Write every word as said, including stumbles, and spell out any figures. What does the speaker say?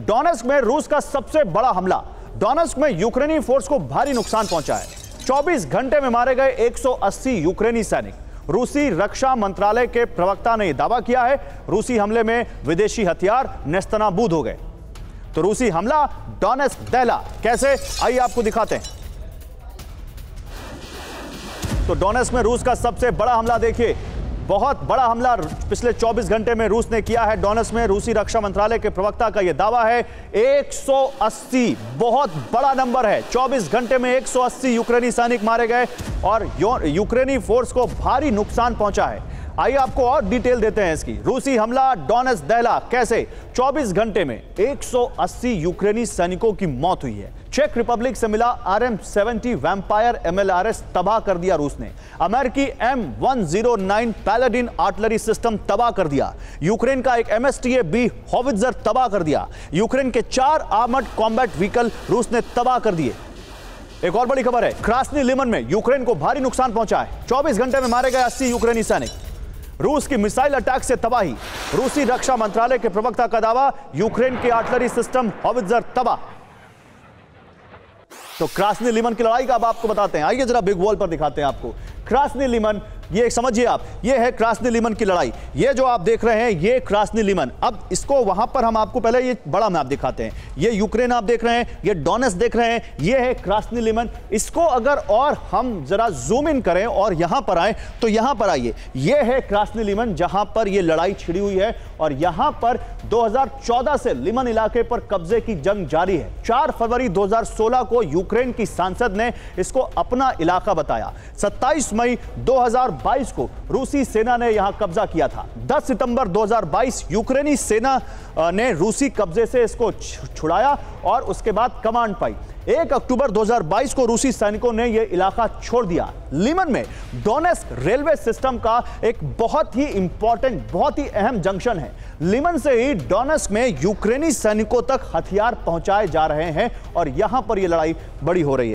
Donetsk में रूस का सबसे बड़ा हमला। डोनेस्क में यूक्रेनी फोर्स को भारी नुकसान पहुंचा है। चौबीस घंटे में मारे गए एक सौ अस्सी यूक्रेनी सैनिक। रूसी रक्षा मंत्रालय के प्रवक्ता ने यह दावा किया है। रूसी हमले में विदेशी हथियार नेस्तनाबूद हो गए। तो रूसी हमला डोनेस्क दहला कैसे, आइए आपको दिखाते हैं। तो डोनेस्क में रूस का सबसे बड़ा हमला देखिए, बहुत बड़ा हमला पिछले चौबीस घंटे में रूस ने किया है। डोनेस्क में रूसी रक्षा मंत्रालय के प्रवक्ता का यह दावा है। एक सौ अस्सी बहुत बड़ा नंबर है। चौबीस घंटे में एक सौ अस्सी यूक्रेनी सैनिक मारे गए और यूक्रेनी फोर्स को भारी नुकसान पहुंचा है। आइए आपको और डिटेल देते हैं इसकी। रूसी हमला डोनेस्क दहला कैसे, चौबीस घंटे में एक सौ अस्सी यूक्रेनी सैनिकों की मौत हुई है। चेक रिपब्लिक से मिला R M seventy Vampire M L R S तबाह कर दिया रूस ने। अमेरिकी M one zero nine Paladin artillery system तबाह कर दिया। यूक्रेन का एक M S T A B howitzer तबाह कर दिया। यूक्रेन के चार आर्मर्ड कॉम्बैट व्हीकल रूस ने तबाह कर दिए। एक और बड़ी खबर है, क्रास्नी लिमन में यूक्रेन को भारी नुकसान पहुंचा है। चौबीस घंटे में मारे गए अस्सी यूक्रेनी सैनिक। रूस की मिसाइल अटैक से तबाही। रूसी रक्षा मंत्रालय के प्रवक्ता का दावा, यूक्रेन के आर्टिलरी सिस्टम हॉवित्जर तबाह। तो क्रास्नी लिमन की लड़ाई का अब आपको बताते हैं। आइए जरा बिग वॉल पर दिखाते हैं आपको। क्रास्नी लिमन, ये समझिए आप, ये है क्रास्नी लिमन की लड़ाई। ये जो आप देख रहे हैं ये क्रास्नी लिमन। अब इसको वहां पर हम आपको पहले ये बड़ा मैप दिखाते हैं। ये यूक्रेन आप देख रहे हैं, ये डोनेस्क देख रहे हैं, ये है क्रास्नी लिमन। इसको अगर और हम जरा जूम इन करें और यहां पर आए तो यहां पर आइए, ये है क्रास्नी लिमन जहां पर ये लड़ाई छिड़ी हुई है। और यहां पर दो हज़ार चौदह से लिमन इलाके पर कब्जे की जंग जारी है। चार फरवरी दो हज़ार सोलह को यूक्रेन की सांसद ने इसको अपना इलाका बताया। सत्ताईस मई दो हज़ार बाईस को रूसी सेना ने यहां कब्जा किया था। दस सितंबर दो हज़ार बाईस यूक्रेनी सेना ने रूसी कब्जे से इसको छुड़ाया और उसके बाद कमांड पाई। एक अक्टूबर दो हज़ार बाईस को रूसी सैनिकों ने यह इलाका छोड़ दिया। लिमन में डोनेस्क रेलवे सिस्टम का एक बहुत ही इंपॉर्टेंट, बहुत ही अहम जंक्शन है। लिमन से ही डोनेस्क में यूक्रेनी सैनिकों तक हथियार पहुंचाए जा रहे हैं और यहां पर यह लड़ाई बड़ी हो रही है।